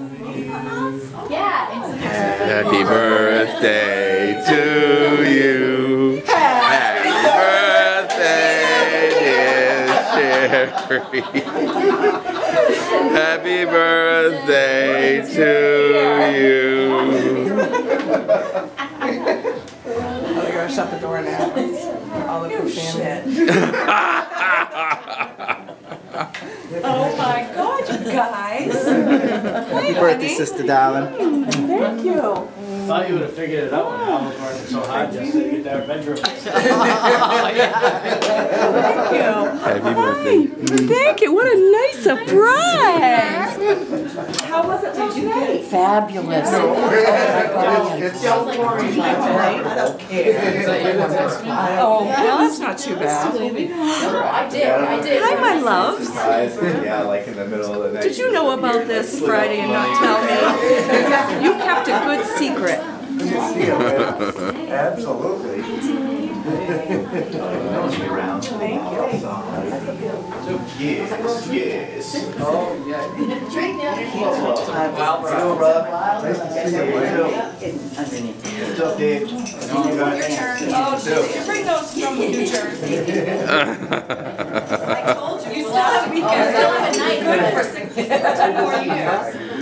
Happy birthday to you. Happy birthday, dear Sherry. Happy birthday to you. Oh, we gotta shut the door now. I'll look for shit. Oh my God, you guys! Happy birthday, sister darling. Thank you. Thought you would have figured it out when Al was working so hard just to get that bedroom. Thank you. Happy birthday. Thank you. What a nice surprise. How was it last night? Fabulous. It's I don't care. Oh, well, that's not too bad. I did. Hi, my loves. Yeah, like in the middle of the night. Did you know about this Friday and not tell me? You kept a good secret. Absolutely. Thank you. Yes, yes. Oh, yeah. Drink now. Nice to see you. What's up, Dave? Your turn. Oh, did you bring those from New Jersey? I told you. You still have a weekend. Still have a night Good good for for 10 more years.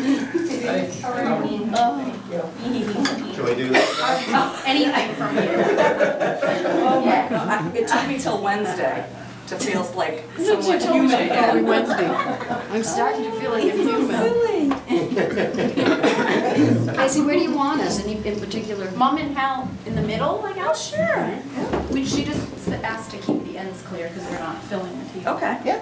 Should we do this? anything from you. Oh my God. It took me till Wednesday to feel like somewhat human again. Wednesday. I'm starting to feel like it's human. Casey, where do you want us? Any in particular? Mom and Hal in the middle, I guess? Oh, sure. She just asked to keep the ends clear because we're not filling the TV. Okay. Yeah.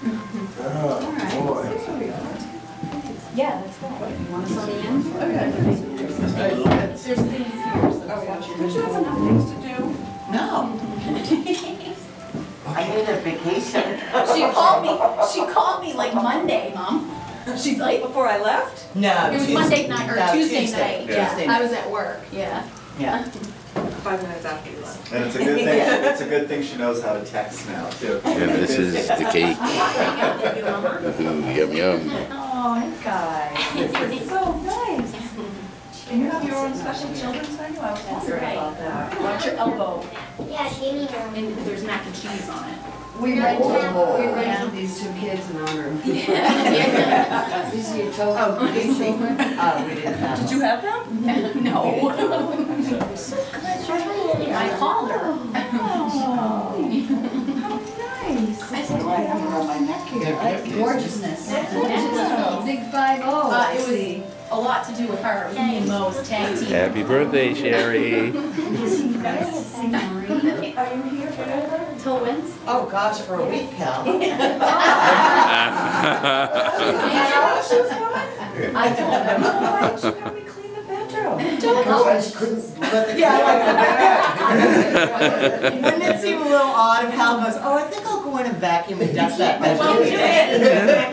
Yeah, that's right. You want us on the end? Okay. There's things here. She has enough things to do. No. I need a vacation. She called me like Monday, Mom. She's late before I left? No. It was Monday night or Tuesday night. Yeah. Yeah, I was at work. Yeah. Yeah. 5 minutes after you left. And it's a good thing. It's a good thing she knows how to text now too. And this is the cake. Ooh, yum yum. Oh, guys. This is so nice. And you have your own special children's menu? I was wondering about that. Watch your elbow. Yeah, give me one. And there's mac and cheese on it. We rented these two kids in honor of you. Yeah. These are your children. Oh, these children? Oh, we didn't have Did you have them? No. I I called her. Oh, how nice. I said, oh, I have them on my neck here. Gorgeousness. Big 5-0. It was a lot to do with her. Me and Mo's tag team. Happy birthday, Sherry. Are you here forever? Till Wednesday. Oh gosh, for a week, Cal. I don't know. Why did you have me clean the bedroom? Wouldn't it seem a little odd if Hal goes, oh, I think I'll go in and vacuum and dust that Well, do bedroom.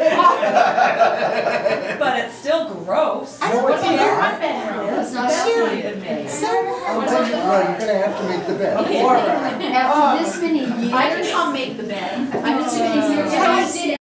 it. But it's still gross. I don't What's in care. your front bedroom? That's not Seriously. So Well, you're gonna have to make the bed. After this many years. I can come make the bed. After this many years, Yeah, I did